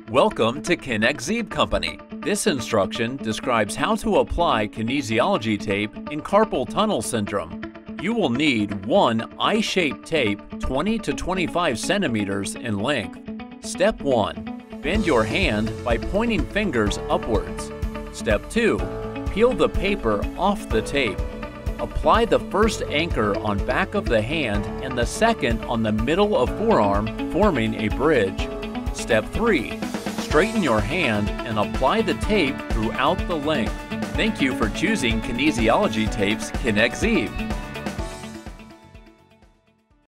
Welcome to KineXib Company. This instruction describes how to apply kinesiology tape in carpal tunnel syndrome. You will need one I-shaped tape 20 to 25 centimeters in length. Step 1. Bend your hand by pointing fingers upwards. Step 2. Peel the paper off the tape. Apply the first anchor on back of the hand and the second on the middle of forearm, forming a bridge. Step 3. Straighten your hand and apply the tape throughout the length. Thank you for choosing Kinesiology Tape's KineXib.